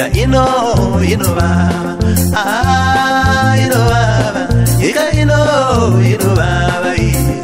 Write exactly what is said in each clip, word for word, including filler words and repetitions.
nyika ino inovava, ah, inovava, nyika ino inovava iye.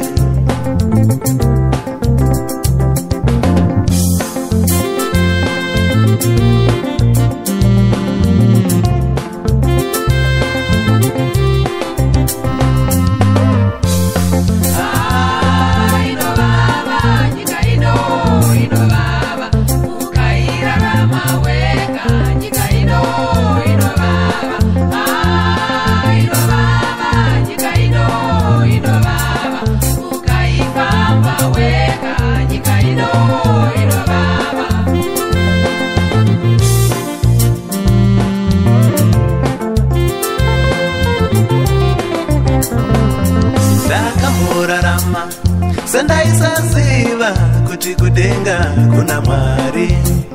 Ndakamurarama sendaisaziva kuti kudenga kuna Mwari.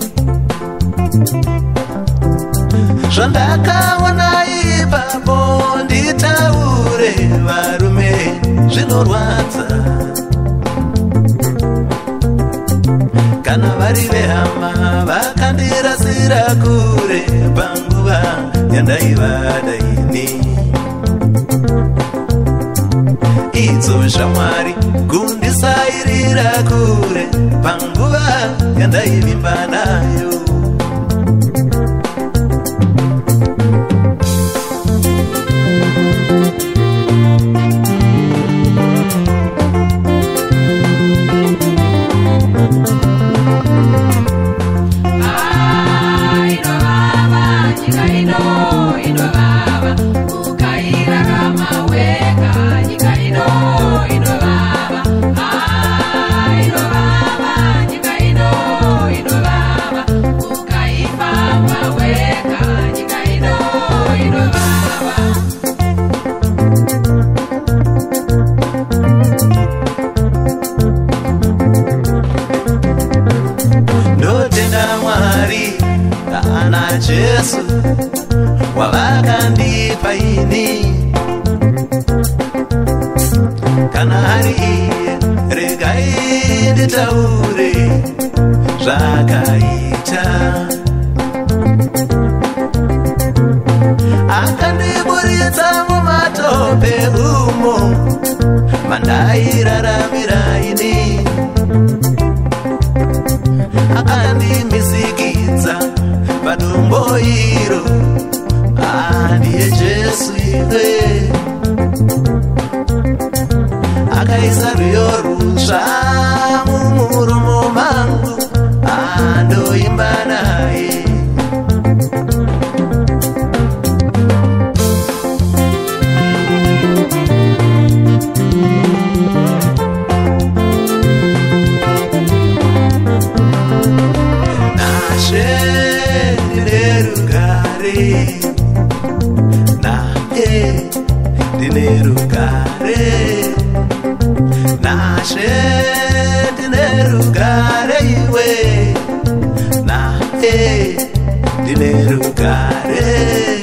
Zvandakaona ipapo nditaure varume zvinorwadza, kana vari vehama vakandirasira kure panguva yandaivada ini. Idzo shamwari kundisairira kure panguva yandaivimba nayo. Kana Jesu wavakandipa ini, kana hari iye regai nditaure zvakaita. Akandiburitsa mumatope umo mandairaramira ini, akandimisikidza padumbo iro, ndiye Jesu iwe. Akaisa rwiyo rutsva mumuromo mangu, ndoimba naye. Nae dinerugare, nashe dinerugare iwe, nae dinerugare.